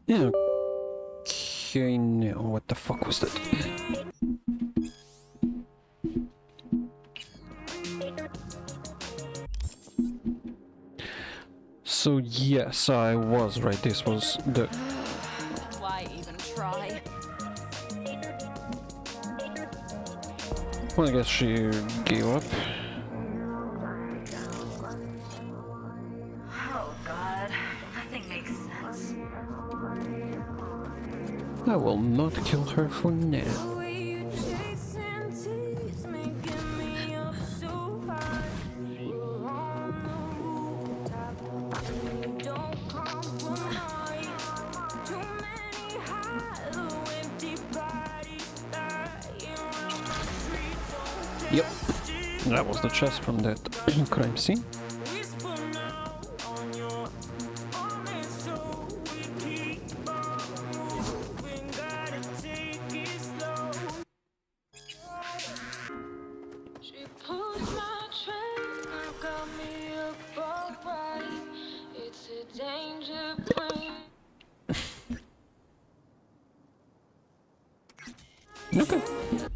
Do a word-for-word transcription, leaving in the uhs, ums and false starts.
Yeah. Okay, no, what the fuck was that? So yes, I was right. This was the. Why even try? Well, I guess she gave up. Oh god, nothing makes sense. I will not kill her for now. Yep, that was the chest from that crime scene. Okay.